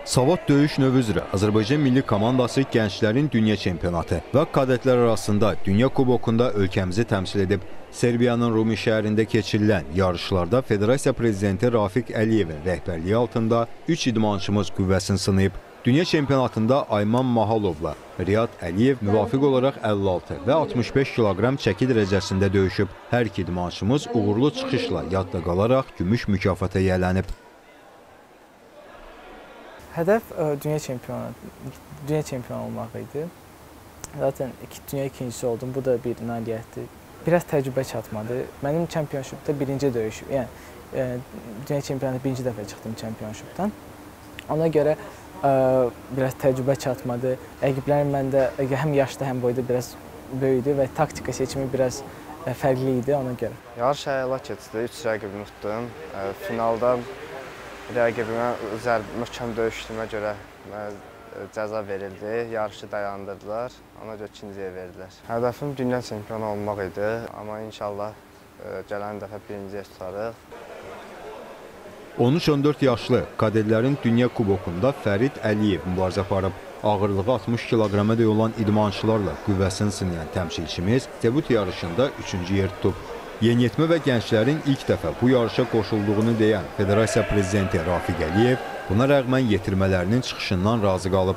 Savad döyüş növü üzrə Azərbaycan milli komandası gənclərin dünya çempionatı və kadetlər arasında Dünya Kubokunda ölkəmizi təmsil edib. Serbiyanın Rumi şəhərində keçirilən yarışlarda Federasiya Prezidenti Rafiq Əliyevin rəhbərliyi altında 3 idmançımız qüvvəsini sınayıb. Dünya çempionatında Ayman Mahalovla Riyad Əliyev müvafiq olaraq 56 və 65 kiloqram çəki dərəcəsində döyüşüb. Hər iki idmançımız uğurlu çıxışla yadda qalaraq gümüş mükafata yiyələnib. Hədəf dünya çempionu olmaq idi. Zaten dünya ikincisi oldum. Bu da bir nailiyyətdir. Biraz təcrübə çatmadı. Mənim çempionşipdə birinci döyüşüm. Yəni dünya çempionatı birinci dəfə çıxdım çempionşipdən. Ona görə biraz təcrübə çatmadı. Rəqiblərim məndə həm yaşda, həm boyda biraz böyüdü və taktika seçimi biraz fərqli idi ona görə. Yarış əla keçdi. 3 rəqibimi tutdum. Finalda rəqibimə möhkəm döyüşdüyümə görə cəza verildi. Yarışı dayandırdılar. Ona görə ikinciyə verdilər. Hədəfim dünya çempionu olmaq idi. Amma inşallah gələn dəfə birinciyə tutarıq. 13-14 yaşlı kadetlərin Dünya Kubokunda Fərid Əliyev mübarizə aparıb. Ağırlığı 60 kiloqramədək olan idmançılarla qüvvəsini sınayan təmsilçimiz debüt yarışında 3-cü yer tutub. Yeniyetmə və gənclərin ilk dəfə bu yarışa qoşulduğunu deyən Federasiya Prezidenti Rafiq Əliyev buna rəğmən yetirmələrinin çıxışından razı qalıb.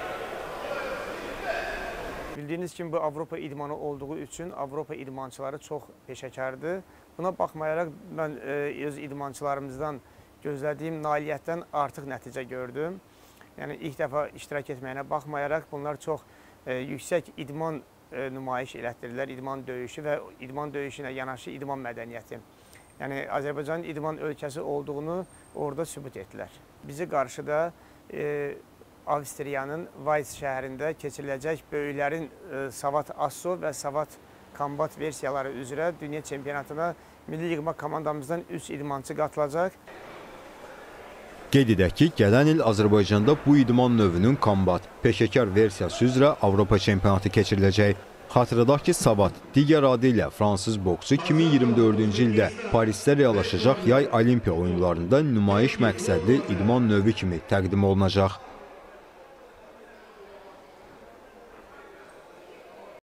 Bildiyiniz kimi bu Avropa idmanı olduğu üçün Avropa idmançıları çox peşəkardır. Buna baxmayaraq mən öz idmançılarımızdan gözlədiyim nailiyyətdən artıq nəticə gördüm. Yəni ilk dəfə iştirak etməyinə baxmayaraq bunlar çox yüksək idman nümayiş elətdirirlər, idman döyüşü və idman döyüşünə yanaşı idman mədəniyyəti. Yəni Azərbaycanın idman ölkəsi olduğunu orada sübut etdilər. Bizi qarşıda Avstriyanın Weiz şəhərində keçiriləcək böyüklərin Savad Asso və Savad Kombat versiyaları üzrə dünya çempionatına milli yığma komandamızdan 3 idmançı qatılacaq. Qeyd edək ki, gələn il Azərbaycanda bu idman növünün kombat, peşəkar versiyası üzrə Avropa çempionatı keçiriləcək. Xatırladaq ki, Savad digər adı ilə fransız boksu 2024-cü ildə Parisdə reallaşacaq yay olimpiya oyunlarında nümayiş məqsədli idman növü kimi təqdim olunacaq.